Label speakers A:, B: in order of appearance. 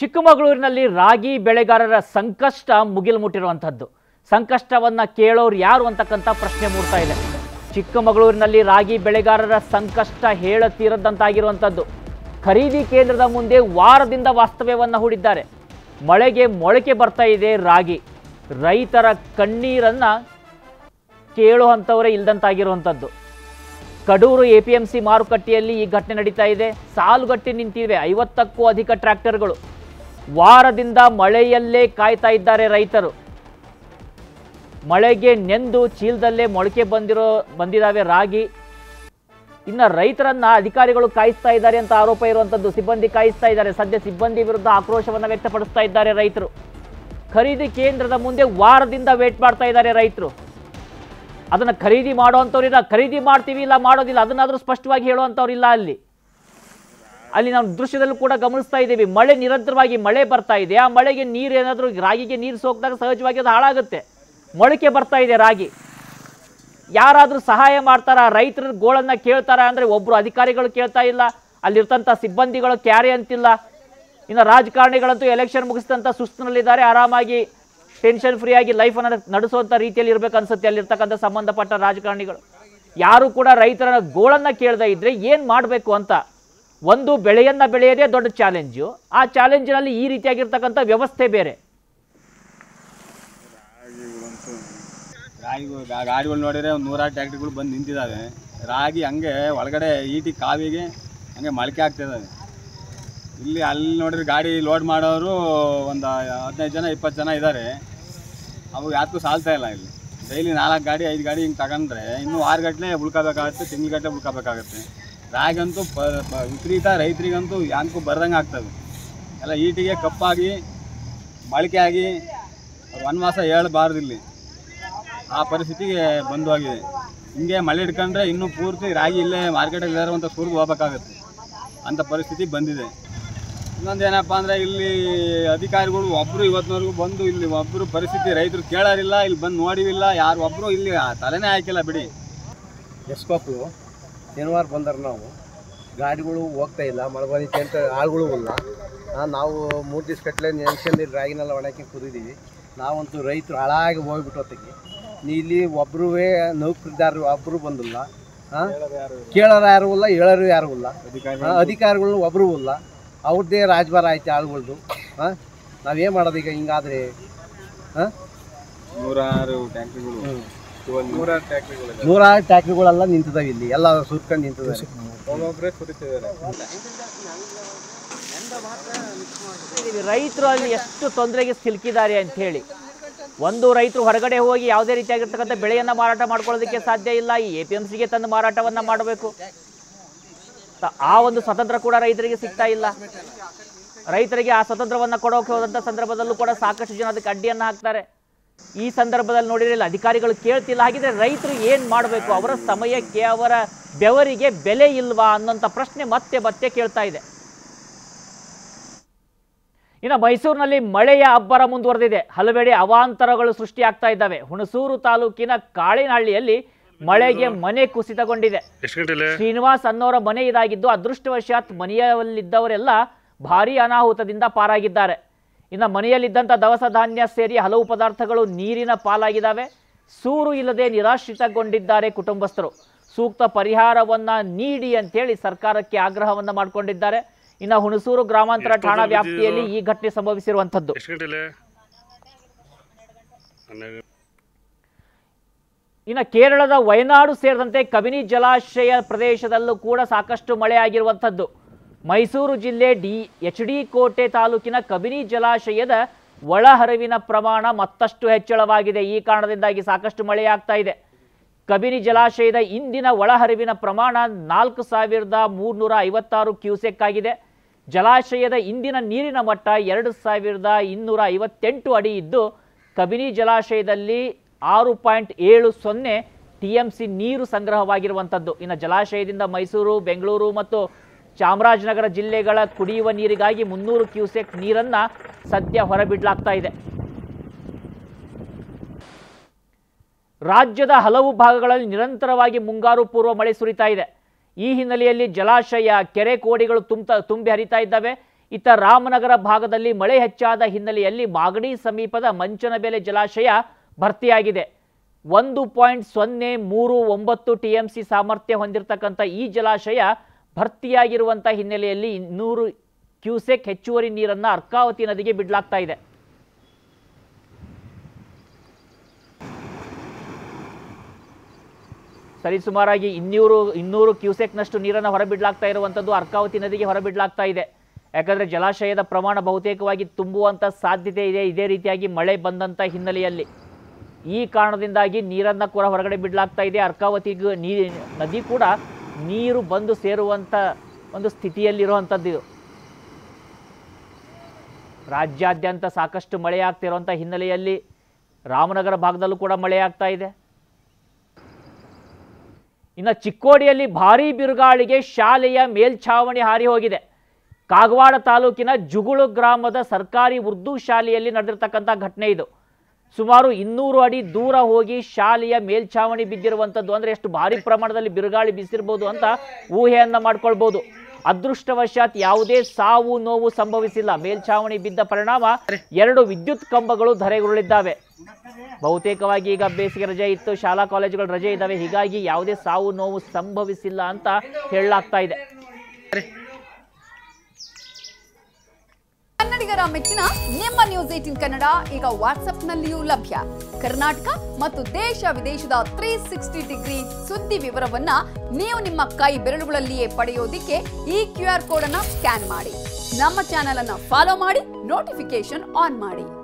A: ಚಿಕ್ಕಮಗಳೂರಿನಲ್ಲಿ ರಾಗಿ ಬೆಳೆಗಾರರ ಸಂಕಷ್ಟ ಮುಗಿಲು ಮುಟ್ಟಿರುವಂತದ್ದು. ಸಂಕಷ್ಟವನ್ನ ಕೇಳೋರು ಯಾರು ಅಂತಕ್ಕಂತ ಪ್ರಶ್ನೆ ಮೂಡ್ತಾ ಇದೆ. ಚಿಕ್ಕಮಗಳೂರಿನಲ್ಲಿ ರಾಗಿ ಬೆಳೆಗಾರರ ಸಂಕಷ್ಟ ಹೇಳತೀರದಂತಾಗಿರುವಂತದ್ದು. ಖರೀದಿ ಕೇಂದ್ರದ ಮುಂದೆ ವಾರದಿಂದ ವಾಸ್ತವ್ಯವನ್ನ ಹೂಡಿದ್ದಾರೆ. ಮಳೆಗೆ ಮೊಳಕೆ ಬರ್ತಾ ಇದೆ ರಾಗಿ. ರೈತರ ಕಣ್ಣೀರನ್ನ ಕೇಳುವಂತವರೇ ಇಲ್ಲದಂತಾಗಿರುವಂತದ್ದು. ಕಡೂರು ಎಪಿಎಂಸಿ ಮಾರುಕಟ್ಟೆಯಲ್ಲಿ ಈ ಘಟನೆ ನಡೀತಾ ಇದೆ. ಸಾಲುಗಟ್ಟಿ ನಿಂತಿವೆ 50ಕ್ಕೂ ಅಧಿಕ ಟ್ರ್ಯಾಕ್ಟರ್ಗಳು. ವಾರದಿಂದ ಮಳೆಯಲ್ಲೇ ಕಾಯ್ತಾ ಇದ್ದಾರೆ ರೈತರು. ಮಳೆಗೆ ನೆಂದು ಚೀಲದಲ್ಲೇ ಮೊಳಕೆ ಬಂದಿದ್ದಾವೆ ರಾಗಿ. ಇನ್ನು ರೈತರನ್ನ ಅಧಿಕಾರಿಗಳು ಕಾಯಿಸ್ತಾ ಇದ್ದಾರೆ ಅಂತ ಆರೋಪ ಇರುವಂತದ್ದು. ಸಿಬ್ಬಂದಿ ಕಾಯಿಸ್ತಾ ಇದ್ದಾರೆ. ಸದ್ಯ ಸಿಬ್ಬಂದಿ ವಿರುದ್ಧ ಆಕ್ರೋಶವನ್ನು ವ್ಯಕ್ತಪಡಿಸ್ತಾ ಇದ್ದಾರೆ ರೈತರು. ಖರೀದಿ ಕೇಂದ್ರದ ಮುಂದೆ ವಾರದಿಂದ ವೇಟ್ ಮಾಡ್ತಾ ಇದ್ದಾರೆ ರೈತರು. ಅದನ್ನ ಖರೀದಿ ಮಾಡುವಂಥವ್ರಿಲ್ಲ, ಖರೀದಿ ಮಾಡ್ತೀವಿ ಇಲ್ಲ ಮಾಡೋದಿಲ್ಲ ಅದನ್ನಾದ್ರೂ ಸ್ಪಷ್ಟವಾಗಿ ಹೇಳುವಂಥವ್ರಿಲ್ಲ. ಅಲ್ಲಿ ನಾವು ದೃಶ್ಯದಲ್ಲೂ ಕೂಡ ಗಮನಿಸ್ತಾ ಇದ್ದೀವಿ. ಮಳೆ ನಿರಂತರವಾಗಿ ಮಳೆ ಬರ್ತಾ ಇದೆ. ಆ ಮಳೆಗೆ ನೀರು ಏನಾದರೂ ರಾಗಿಗೆ ನೀರು ಸೋಕಿದಾಗ ಸಹಜವಾಗಿ ಅದು ಹಾಳಾಗುತ್ತೆ. ಮೊಳಕೆ ಬರ್ತಾ ಇದೆ ರಾಗಿ. ಯಾರಾದರೂ ಸಹಾಯ ಮಾಡ್ತಾರ, ರೈತರ ಗೋಳನ್ನ ಕೇಳ್ತಾರ ಅಂದ್ರೆ ಒಬ್ರು ಅಧಿಕಾರಿಗಳು ಕೇಳ್ತಾ ಇಲ್ಲ. ಅಲ್ಲಿರ್ತಂಥ ಸಿಬ್ಬಂದಿಗಳು ಕ್ಯಾರೆ ಅಂತಿಲ್ಲ. ಇನ್ನು ರಾಜಕಾರಣಿಗಳಂತೂ ಎಲೆಕ್ಷನ್ ಮುಗಿಸಿದಂಥ ಸುಸ್ತಿನಲ್ಲಿದ್ದಾರೆ. ಆರಾಮಾಗಿ ಟೆನ್ಷನ್ ಫ್ರೀ ಆಗಿ ಲೈಫನ್ನು ನಡೆಸುವಂಥ ರೀತಿಯಲ್ಲಿ ಇರಬೇಕು ಅನ್ಸುತ್ತೆ ಅಲ್ಲಿರ್ತಕ್ಕಂಥ ಸಂಬಂಧಪಟ್ಟ ರಾಜಕಾರಣಿಗಳು. ಯಾರು ಕೂಡ ರೈತರ ಗೋಳನ್ನ ಕೇಳದೇ ಇದ್ರೆ ಏನು ಮಾಡಬೇಕು ಅಂತ. ಒಂದು ಬೆಳೆಯನ್ನ ಬೆಳೆಯೋದೇ ದೊಡ್ಡ ಚಾಲೆಂಜು. ಆ ಚಾಲೆಂಜಿನಲ್ಲಿ ಈ ರೀತಿಯಾಗಿರ್ತಕ್ಕಂಥ ವ್ಯವಸ್ಥೆ ಬೇರೆ.
B: ಗಾಡಿಗಳು ನೋಡಿದ್ರೆ ಒಂದು 100 ಟ್ರ್ಯಾಕ್ಟರ್ಗಳು ಬಂದು ನಿಂತಿದ್ದಾವೆ. ರಾಗಿ ಹಂಗೆ ಒಳಗಡೆ ಈಟಿ ಕಾವಿಗೆ ಹಂಗೆ ಮೊಳಕೆ ಆಗ್ತಿದ್ದಾವೆ. ಇಲ್ಲಿ ಅಲ್ಲಿ ನೋಡಿದ್ರೆ ಗಾಡಿ ಲೋಡ್ ಮಾಡೋರು ಒಂದು 15 ಜನ 20 ಜನ ಇದ್ದಾರೆ. ಅವು ಯಾಕೂ ಸಾಲ್ತಾ ಇಲ್ಲ. ಇಲ್ಲಿ ಡೈಲಿ 4 ಗಾಡಿ 5 ಗಾಡಿ ಹಿಂಗೆ ತಗೊಂಡ್ರೆ ಇನ್ನೂ 6 ಗಂಟೆ ಉಳ್ಕೋಬೇಕಾಗುತ್ತೆ, ತಿಂಗ್ಳುಗಟ್ಟಲೆ ಉಳ್ಕೋಬೇಕಾಗುತ್ತೆ. ರಾಗಂತೂ ವಿಪರೀತ, ರೈತರಿಗಂತೂ ಯಾಕೂ ಬರ್ದಂಗೆ ಆಗ್ತವೆ. ಎಲ್ಲ ಈಟಿಗೆ ಕಪ್ಪಾಗಿ ಮೊಳಕೆ ಆಗಿ ವನವಾಸ ಹೇಳಬಾರ್ದು. ಇಲ್ಲಿ ಆ ಪರಿಸ್ಥಿತಿಗೆ ಬಂದು ಹೋಗಿದೆ. ಹಿಂಗೆ ಮಳೆ ಹಿಡ್ಕೊಂಡ್ರೆ ಇನ್ನೂ ಪೂರ್ತಿ ರಾಗಿ ಇಲ್ಲೇ ಮಾರ್ಕೆಟಲ್ಲಿ ಇರುವಂಥ ಸುರಿದು ಹೋಗ್ಬೇಕಾಗತ್ತೆ ಅಂಥ ಪರಿಸ್ಥಿತಿ ಬಂದಿದೆ. ಇನ್ನೊಂದೇನಪ್ಪ ಅಂದರೆ ಇಲ್ಲಿ ಅಧಿಕಾರಿಗಳು ಒಬ್ಬರು ಇವತ್ತಿನವರೆಗೂ ಬಂದು ಇಲ್ಲಿ ಒಬ್ಬರು ಪರಿಸ್ಥಿತಿ ರೈತರು ಕೇಳೋರಿಲ್ಲ. ಇಲ್ಲಿ ಬಂದು ನೋಡಿವಿಲ್ಲ ಯಾರು, ಒಬ್ಬರು ಇಲ್ಲಿ ತಲೆನೇ ಹಾಕಿಲ್ಲ ಬಿಡಿ.
C: ಎಸ್ಕೊಪ್ಪು ಶನಿವಾರ ಬಂದ್ರೆ ನಾವು ಗಾಡಿಗಳು ಹೋಗ್ತಾ ಇಲ್ಲ, ಮಳೆ ಬಂದಿತ್ತು ಅಂತ ಆಳುಗಳು ಇಲ್ಲ. ನಾವು 3 ದಿವಸ ಕಟ್ಲೆ ನೆನ್ಸ್ಕೊಂಡು ರಾಗಿನೆಲ್ಲ ಒಣಕ್ಕೆ ಕುದಿದ್ದೀವಿ. ನಾವಂತೂ ರೈತರು ಹಾಳಾಗಿ ಹೋಗ್ಬಿಟ್ಟು ಹೊತ್ತಿಗೆ ಇಲ್ಲಿ ಒಬ್ಬರೂ ನೌಕರಿದಾರರು ಒಬ್ಬರು ಬಂದಿಲ್ಲ. ಕೇಳೋರು ಯಾರು ಇಲ್ಲ, ಹೇಳೋರು ಯಾರು ಇಲ್ಲ. ಅಧಿಕಾರಿಗಳು ಒಬ್ಬರು ಇಲ್ಲ. ಅವ್ರದ್ದೇ ರಾಜಭಾರ ಆಯ್ತು ಆಳುಗಳ್ದು. ನಾವೇನು ಮಾಡೋದು ಈಗ ಹಿಂಗಾದ್ರೆ? 106 ಟ್ಯಾಕ್ರಿಗಳೆಲ್ಲ ನಿಂತಿದ್ದಾವೆ. ಇಲ್ಲಿ ಎಲ್ಲ ಸುರ್ಕೊಂಡು ನಿಂತಿದ್ದಾರೆ.
A: ರೈತರು ಅಲ್ಲಿ ಎಷ್ಟು ತೊಂದರೆಗೆ ಸಿಲುಕಿದ್ದಾರೆ ಅಂತ ಹೇಳಿ. ಒಂದು ರೈತರು ಹೊರಗಡೆ ಹೋಗಿ ಯಾವುದೇ ರೀತಿಯಾಗಿರ್ತಕ್ಕಂಥ ಬೆಳೆಯನ್ನ ಮಾರಾಟ ಮಾಡ್ಕೊಳ್ಳೋದಕ್ಕೆ ಸಾಧ್ಯ ಇಲ್ಲ. ಈ APMCಗೆ ತಂದು ಮಾರಾಟವನ್ನ ಮಾಡಬೇಕು. ಆ ಒಂದು ಸ್ವತಂತ್ರ ಕೂಡ ರೈತರಿಗೆ ಸಿಗ್ತಾ ಇಲ್ಲ. ರೈತರಿಗೆ ಆ ಸ್ವತಂತ್ರವನ್ನ ಕೊಡೋಕೆ ಹೋದಂಥ ಸಂದರ್ಭದಲ್ಲೂ ಕೂಡ ಸಾಕಷ್ಟು ಜನ ಅದಕ್ಕೆ ಅಡ್ಡಿಯನ್ನ ಹಾಕ್ತಾರೆ. ಈ ಸಂದರ್ಭದಲ್ಲಿ ನೋಡಿರಲಿಲ್ಲ, ಅಧಿಕಾರಿಗಳು ಕೇಳ್ತಿಲ್ಲ. ಹಾಗಿದ್ರೆ ರೈತರು ಏನ್ ಮಾಡಬೇಕು? ಅವರ ಸಮಯಕ್ಕೆ, ಅವರ ಬೆವರಿಗೆ ಬೆಲೆ ಇಲ್ವಾ ಅನ್ನೋಂಥ ಪ್ರಶ್ನೆ ಮತ್ತೆ ಮತ್ತೆ ಕೇಳ್ತಾ ಇದೆ. ಇನ್ನು ಮೈಸೂರಿನಲ್ಲಿ ಮಳೆಯ ಅಬ್ಬರ ಮುಂದುವರೆದಿದೆ. ಹಲವೆಡೆ ಅವಾಂತರಗಳು ಸೃಷ್ಟಿಯಾಗ್ತಾ ಇದ್ದಾವೆ. ಹುಣಸೂರು ತಾಲೂಕಿನ ಕಾಳಿನಹಳ್ಳಿಯಲ್ಲಿ ಮಳೆಗೆ ಮನೆ ಕುಸಿತಗೊಂಡಿದೆ. ಶ್ರೀನಿವಾಸ್ ಅನ್ನೋರ ಮನೆ ಇದಾಗಿದ್ದು, ಅದೃಷ್ಟವಶಾತ್ ಮನೆಯಲ್ಲಿದ್ದವರೆಲ್ಲ ಭಾರೀ ಅನಾಹುತದಿಂದ ಪಾರಾಗಿದ್ದಾರೆ. ಇನ್ನು ಮನೆಯಲ್ಲಿದ್ದಂಥ ದವಸ ಧಾನ್ಯ ಸೇರಿ ಹಲವು ಪದಾರ್ಥಗಳು ನೀರಿನ ಪಾಲಾಗಿದ್ದಾವೆ. ಸೂರು ಇಲ್ಲದೆ ನಿರಾಶ್ರಿತಗೊಂಡಿದ್ದಾರೆ ಕುಟುಂಬಸ್ಥರು. ಸೂಕ್ತ ಪರಿಹಾರವನ್ನ ನೀಡಿ ಅಂತೇಳಿ ಸರ್ಕಾರಕ್ಕೆ ಆಗ್ರಹವನ್ನ ಮಾಡಿಕೊಂಡಿದ್ದಾರೆ. ಇನ್ನು ಹುಣಸೂರು ಗ್ರಾಮಾಂತರ ಠಾಣಾ ವ್ಯಾಪ್ತಿಯಲ್ಲಿ ಈ ಘಟನೆ ಸಂಭವಿಸಿರುವಂಥದ್ದು. ಇನ್ನು ಕೇರಳದ ವಯನಾಡು ಸೇರಿದಂತೆ ಕಬಿನಿ ಜಲಾಶಯ ಪ್ರದೇಶದಲ್ಲೂ ಕೂಡ ಸಾಕಷ್ಟು ಮಳೆ ಆಗಿರುವಂಥದ್ದು. ಮೈಸೂರು ಜಿಲ್ಲೆ HD ಕೋಟೆ ತಾಲೂಕಿನ ಕಬಿನಿ ಜಲಾಶಯದ ಒಳಹರಿವಿನ ಪ್ರಮಾಣ ಮತ್ತಷ್ಟು ಹೆಚ್ಚಳವಾಗಿದೆ. ಈ ಕಾರಣದಿಂದಾಗಿ ಸಾಕಷ್ಟು ಮಳೆಯಾಗ್ತಾ ಇದೆ. ಕಬಿನಿ ಜಲಾಶಯದ ಇಂದಿನ ಒಳಹರಿವಿನ ಪ್ರಮಾಣ 4356 ಕ್ಯೂಸೆಕ್ ಆಗಿದೆ. ಜಲಾಶಯದ ಇಂದಿನ ನೀರಿನ ಮಟ್ಟ 2258 ಅಡಿ ಇದ್ದು, ಕಬಿನಿ ಜಲಾಶಯದಲ್ಲಿ 6.70 TMC ನೀರು ಸಂಗ್ರಹವಾಗಿರುವಂಥದ್ದು. ಇನ್ನು ಜಲಾಶಯದಿಂದ ಮೈಸೂರು, ಬೆಂಗಳೂರು ಮತ್ತು ಚಾಮರಾಜನಗರ ಜಿಲ್ಲೆಗಳ ಕುಡಿಯುವ ನೀರಿಗಾಗಿ 300 ಕ್ಯೂಸೆಕ್ ನೀರನ್ನ ಸದ್ಯ ಹೊರಬಿಡಲಾಗ್ತಾ ಇದೆ. ರಾಜ್ಯದ ಹಲವು ಭಾಗಗಳಲ್ಲಿ ನಿರಂತರವಾಗಿ ಮುಂಗಾರು ಪೂರ್ವ ಮಳೆ ಸುರಿತಾ ಇದೆ. ಈ ಹಿನ್ನೆಲೆಯಲ್ಲಿ ಜಲಾಶಯ, ಕೆರೆ, ಕೋಡಿಗಳು ತುಂಬಿ ಹರಿತಾ ಇದ್ದಾವೆ. ಇತ್ತ ರಾಮನಗರ ಭಾಗದಲ್ಲಿ ಮಳೆ ಹೆಚ್ಚಾದ ಹಿನ್ನೆಲೆಯಲ್ಲಿ ಮಾಗಡಿ ಸಮೀಪದ ಮಂಚನಬೆಲೆ ಜಲಾಶಯ ಭರ್ತಿಯಾಗಿದೆ. 1.039 TMC ಸಾಮರ್ಥ್ಯ ಹೊಂದಿರತಕ್ಕಂಥ ಈ ಜಲಾಶಯ ಭರ್ತಿಯಾಗಿರುವಂಥ ಹಿನ್ನೆಲೆಯಲ್ಲಿ 200 ಕ್ಯೂಸೆಕ್ ಹೆಚ್ಚುವರಿ ನೀರನ್ನು ಅರ್ಕಾವತಿ ನದಿಗೆ ಬಿಡಲಾಗ್ತಾ ಇದೆ. ಸರಿಸುಮಾರಾಗಿ 200 ಕ್ಯೂಸೆಕ್ನಷ್ಟು ನೀರನ್ನು ಹೊರಬಿಡಲಾಗ್ತಾ ಇರುವಂಥದ್ದು ಅರ್ಕಾವತಿ ನದಿಗೆ ಹೊರಬಿಡಲಾಗ್ತಾ ಇದೆ. ಯಾಕಂದರೆ ಜಲಾಶಯದ ಪ್ರಮಾಣ ಬಹುತೇಕವಾಗಿ ತುಂಬುವಂಥ ಸಾಧ್ಯತೆ ಇದೆ. ಇದೇ ರೀತಿಯಾಗಿ ಮಳೆ ಬಂದಂಥ ಹಿನ್ನೆಲೆಯಲ್ಲಿ ಈ ಕಾರಣದಿಂದಾಗಿ ನೀರನ್ನು ಕೂಡ ಹೊರಗಡೆ ಬಿಡಲಾಗ್ತಾ ಇದೆ. ಅರ್ಕಾವತಿಗೂ ನದಿ ಕೂಡ ನೀರು ಬಂದು ಸೇರುವಂಥ ಒಂದು ಸ್ಥಿತಿಯಲ್ಲಿರುವಂಥದ್ದು ಇದು. ರಾಜ್ಯಾದ್ಯಂತ ಸಾಕಷ್ಟು ಮಳೆಯಾಗ್ತಿರುವಂಥ ಹಿನ್ನೆಲೆಯಲ್ಲಿ ರಾಮನಗರ ಭಾಗದಲ್ಲೂ ಕೂಡ ಮಳೆಯಾಗ್ತಾ ಇದೆ. ಇನ್ನು ಚಿಕ್ಕೋಡಿಯಲ್ಲಿ ಭಾರೀ ಬಿರುಗಾಳಿಗೆ ಶಾಲೆಯ ಮೇಲ್ಛಾವಣಿ ಹಾರಿ ಹೋಗಿದೆ. ಕಾಗವಾಡ ತಾಲೂಕಿನ ಜುಗುಳು ಗ್ರಾಮದ ಸರ್ಕಾರಿ ಉರ್ದು ಶಾಲೆಯಲ್ಲಿ ನಡೆದಿರ್ತಕ್ಕಂಥ ಘಟನೆ ಇದು. ಸುಮಾರು 200 ಅಡಿ ದೂರ ಹೋಗಿ ಶಾಲೆಯ ಮೇಲ್ಛಾವಣಿ ಬಿದ್ದಿರುವಂಥದ್ದು. ಅಂದರೆ ಎಷ್ಟು ಭಾರಿ ಪ್ರಮಾಣದಲ್ಲಿ ಬಿರುಗಾಳಿ ಬೀಸಿರ್ಬೋದು ಅಂತ ಊಹೆಯನ್ನ ಮಾಡ್ಕೊಳ್ಬೋದು. ಅದೃಷ್ಟವಶಾತ್ ಯಾವುದೇ ಸಾವು ನೋವು ಸಂಭವಿಸಿಲ್ಲ. ಮೇಲ್ಛಾವಣಿ ಬಿದ್ದ ಪರಿಣಾಮ 2 ವಿದ್ಯುತ್ ಕಂಬಗಳು ಧರೆಗುರುಳಿದ್ದಾವೆ. ಬಹುತೇಕವಾಗಿ ಈಗ ಬೇಸಿಗೆ ರಜೆ ಇತ್ತು, ಶಾಲಾ ಕಾಲೇಜುಗಳು ರಜೆ ಇದ್ದಾವೆ, ಹೀಗಾಗಿ ಯಾವುದೇ ಸಾವು ನೋವು ಸಂಭವಿಸಿಲ್ಲ ಅಂತ ಹೇಳಲಾಗ್ತಾ ಇದೆ.
D: ಕನ್ನಡಿಗರ ಮೆಚ್ಚಿನ ನಿಮ್ಮ ನ್ಯೂಸ್ 18 ಕನ್ನಡ ಈಗ ವಾಟ್ಸ್ಆಪ್ನಲ್ಲಿಯೂ ಲಭ್ಯ. ಕರ್ನಾಟಕ ಮತ್ತು ದೇಶ ವಿದೇಶದ 360 ಡಿಗ್ರಿ ಸುದ್ದಿ ವಿವರವನ್ನ ನೀವು ನಿಮ್ಮ ಕೈ ಬೆರಳುಗಳಲ್ಲಿಯೇ ಪಡೆಯೋದಿಕ್ಕೆ ಈ QR ಕೋಡ್ ಅನ್ನ ಸ್ಕ್ಯಾನ್ ಮಾಡಿ. ನಮ್ಮ ಚಾನೆಲ್ ಅನ್ನ ಫಾಲೋ ಮಾಡಿ, ನೋಟಿಫಿಕೇಶನ್ ಆನ್ ಮಾಡಿ.